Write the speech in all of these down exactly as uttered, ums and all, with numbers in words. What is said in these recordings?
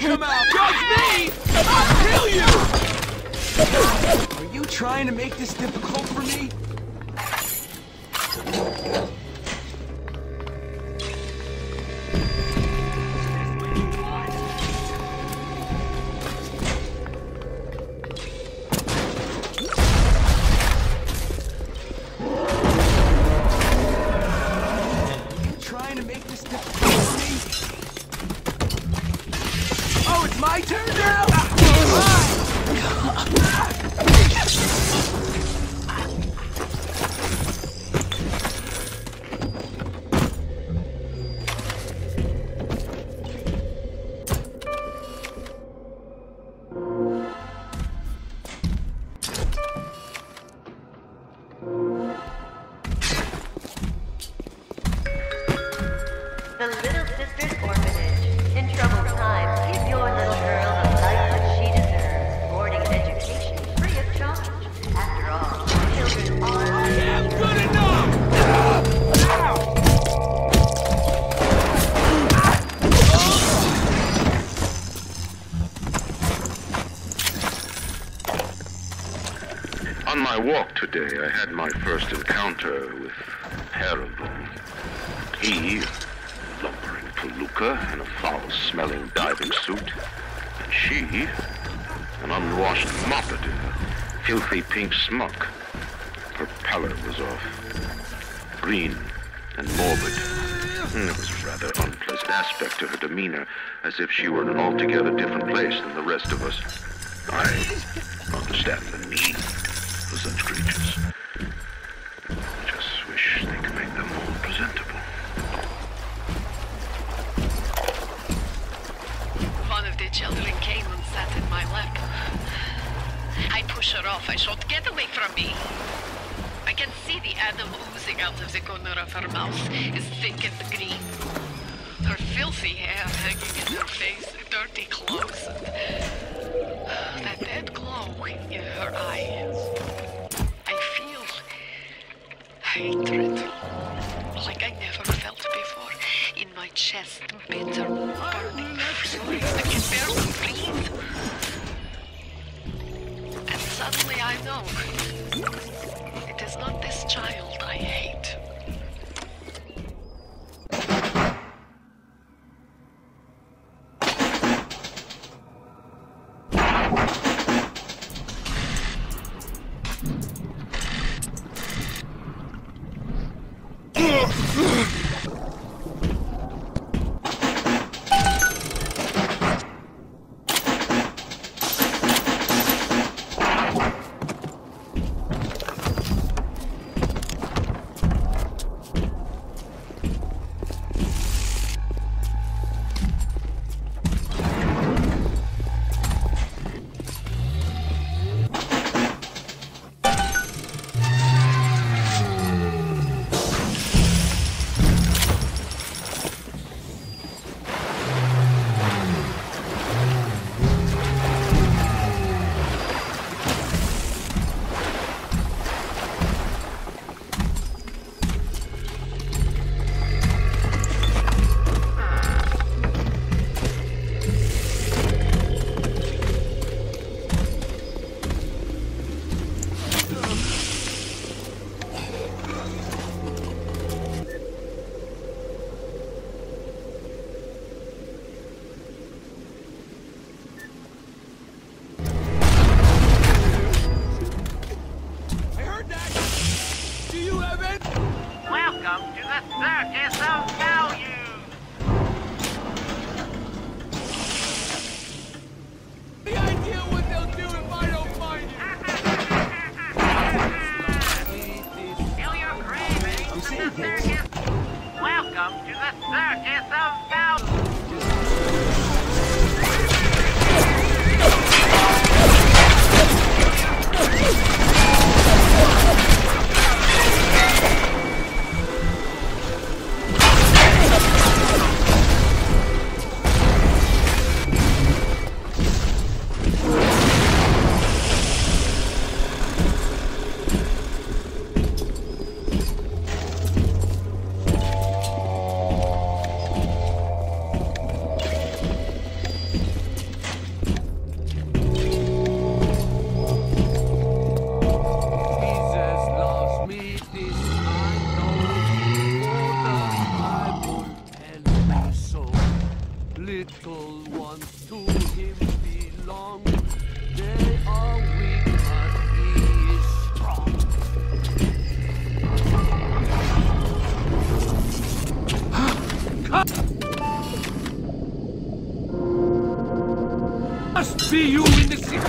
come out! Judge me! I'll kill you! Are you trying to make this difficult for me? My turn now! The Little Sisters Orphanage. In troubled times, give your little girl the life that she deserves. Boarding and education free of charge. After all, children are... I am good enough! On my walk today, I had my first encounter with Heraldon. He, lumbering Toluca in a foul-smelling diving suit, and she, an unwashed moppet in a filthy pink smock. Her pallor was off, green and morbid. There was a rather unpleasant aspect to her demeanor, as if she were in an altogether different place than the rest of us. I understand the need for such creatures. Just wish they could make them more presentable. One of the children came and sat in my lap. I push her off. I shout, "Get away from me!" I can see the Adam oozing out of the corner of her mouth, is thick and green. Her filthy hair hanging in her face, dirty clothes, and that dead glow in her eye. I feel hatred, like I never felt before, in my chest, bitter, burning fury. I can barely breathe. And suddenly I know, it is not this child I hate. little ones to him belong. They are weak, but he is strong. Must be you in the city.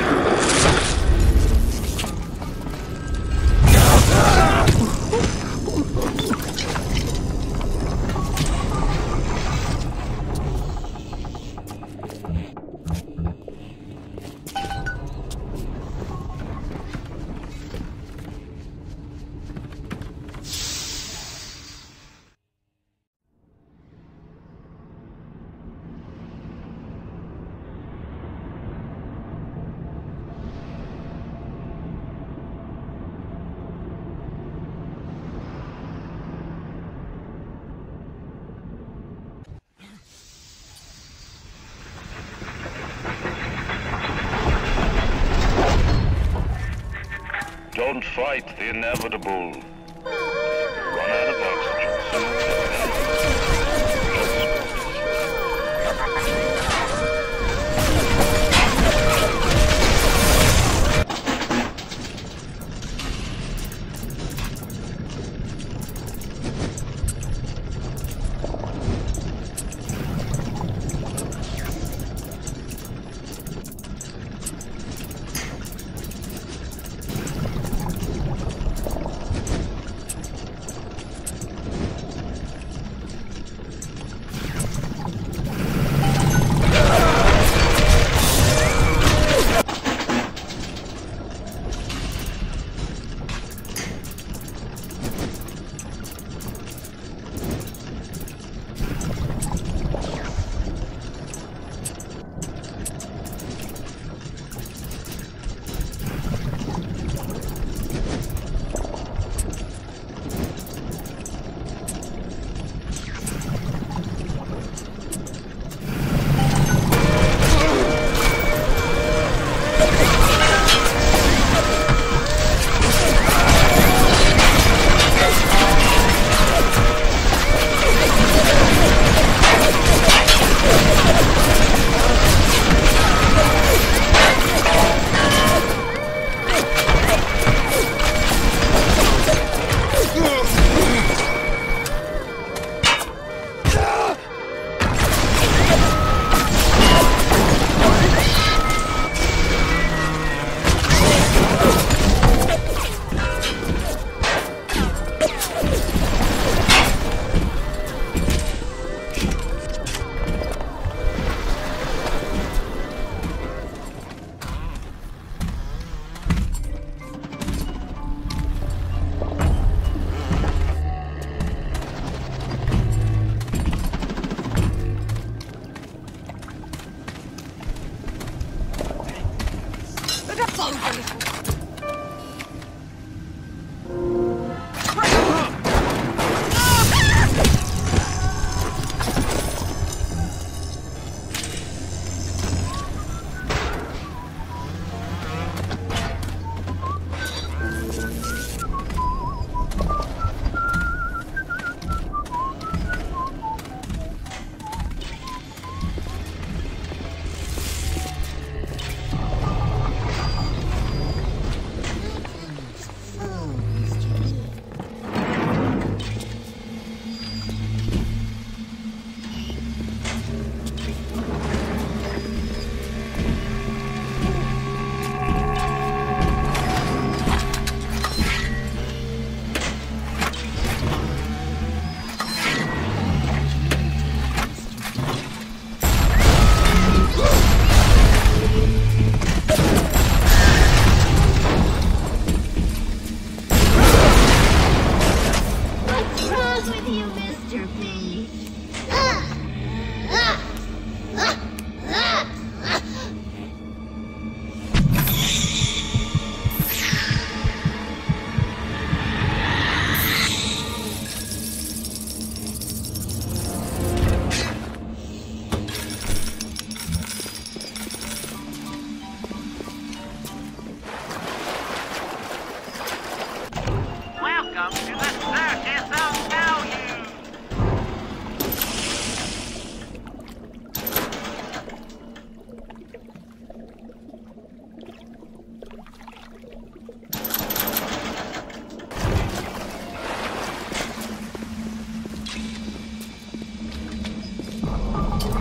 Don't fight the inevitable. Run out of oxygen soon.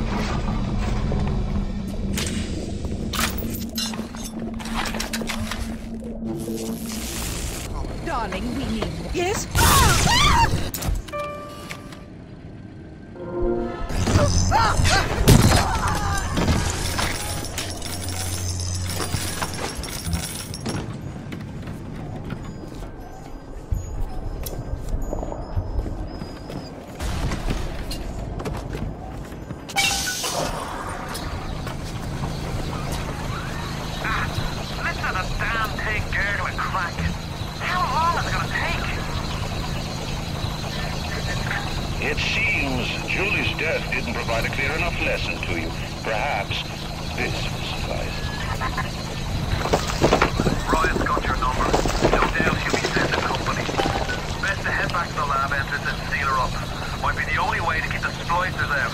Darling, we need... Yes? It seems Julie's death didn't provide a clear enough lesson to you. Perhaps this will suffice. Ryan's got your number. No doubt he'll be sending company. Best to head back to the lab entrance and seal her up. Might be the only way to keep the splicers out.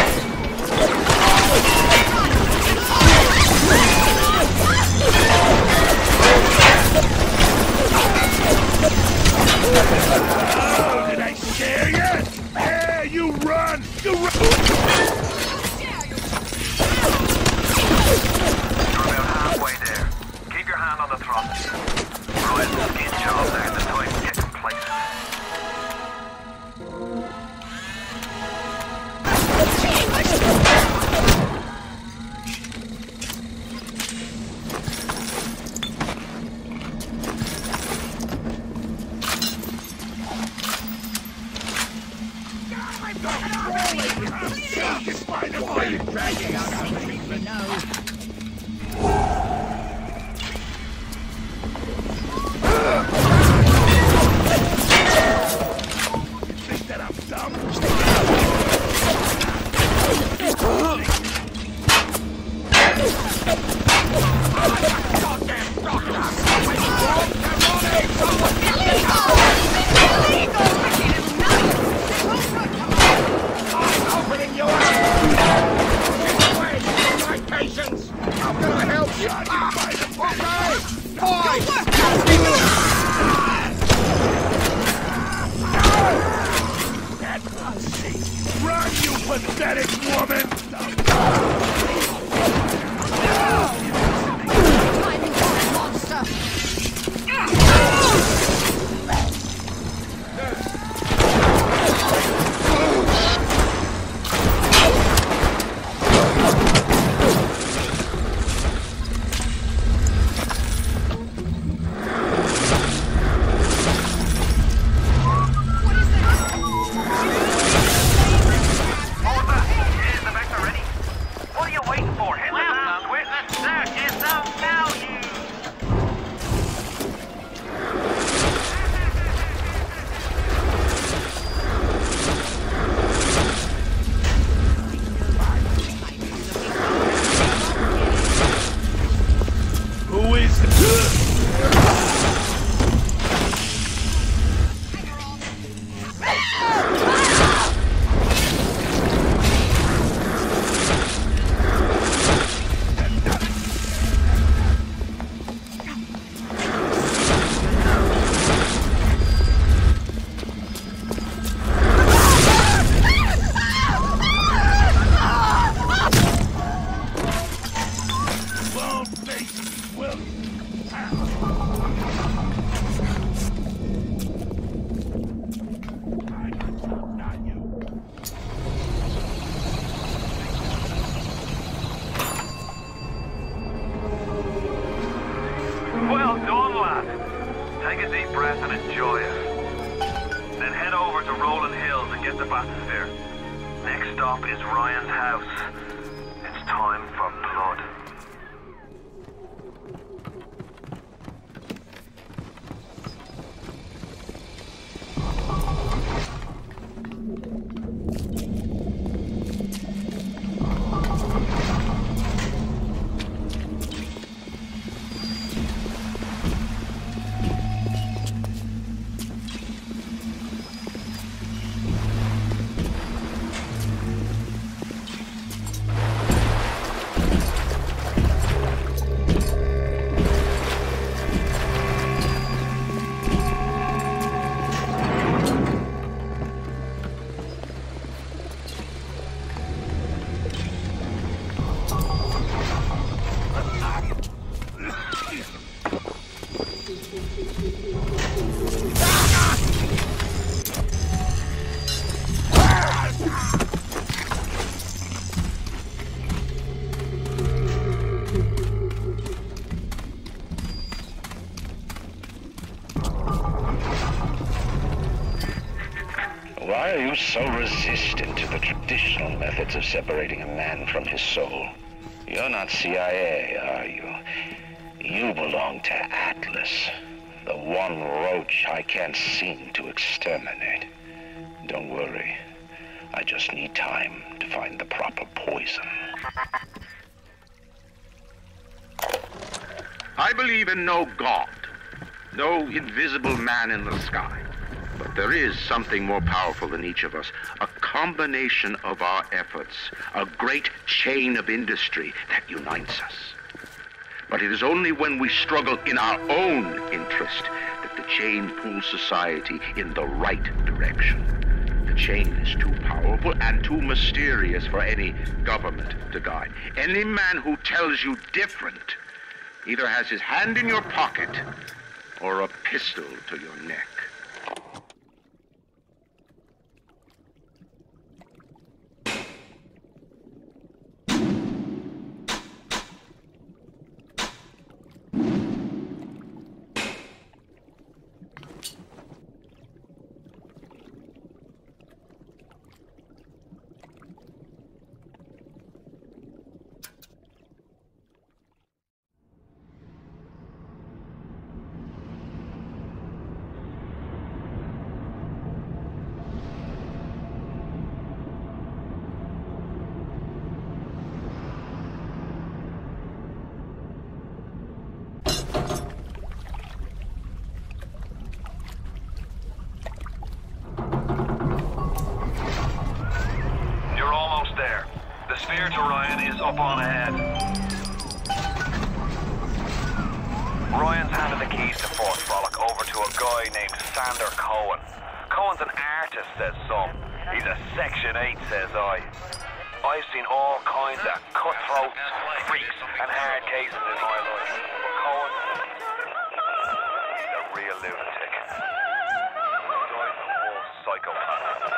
Oh! How can I help you? Ah, okay! Boy! Run, you pathetic woman! Tiny monster! Why are you so resistant to the traditional methods of separating a man from his soul? You're not C I A, are you? You belong to Atlas, the one roach I can't seem to exterminate. Don't worry. I just need time to find the proper poison. I believe in no god, no invisible man in the sky. But there is something more powerful than each of us, a combination of our efforts, a great chain of industry that unites us. But it is only when we struggle in our own interest that the chain pulls society in the right direction. The chain is too powerful and too mysterious for any government to guide. Any man who tells you different either has his hand in your pocket or a pistol to your neck. Up on ahead. Sander Cohen. Cohen's an artist, says some. He's a Section eight, says I. I've seen all kinds of cutthroats, freaks, and hard cases in my life. But Cohen, he's a real lunatic. He's like a wolf psychopath.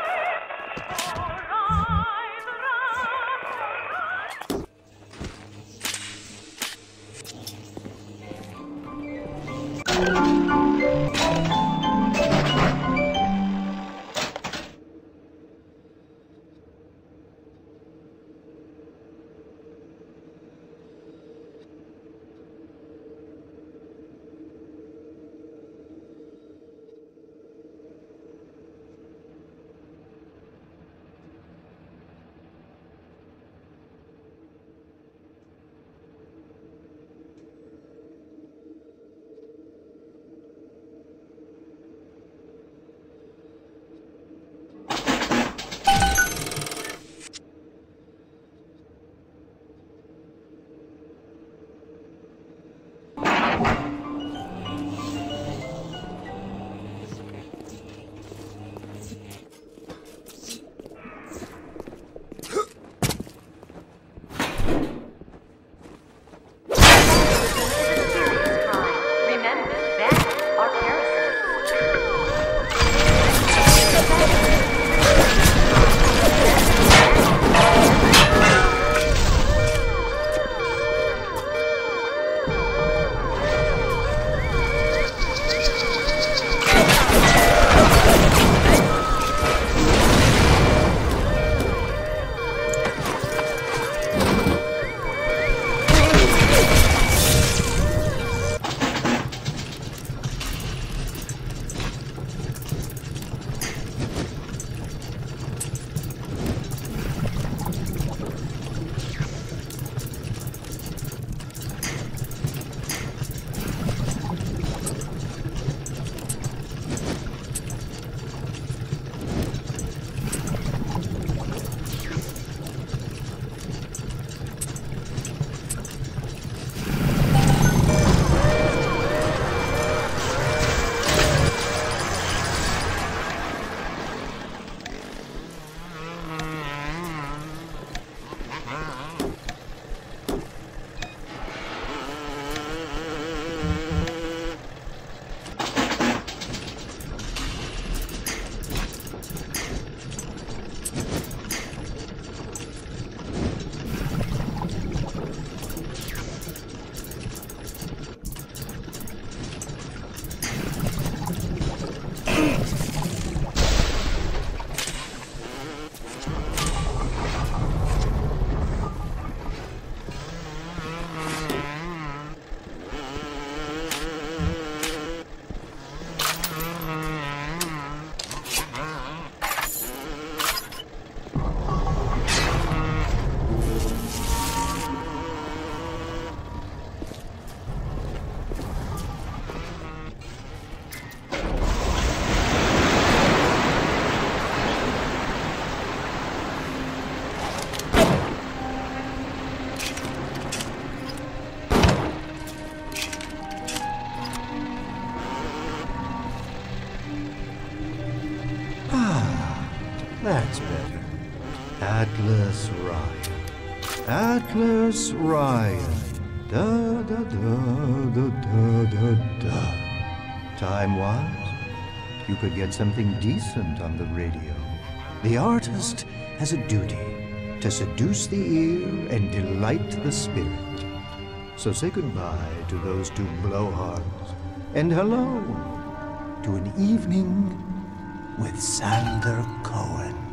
That's better. Atlas Ryan. Atlas Ryan. Da da da da da da da. Time-wise, you could get something decent on the radio. The artist has a duty to seduce the ear and delight the spirit. So say goodbye to those two blowhards, and hello to an evening with Sander Cohen.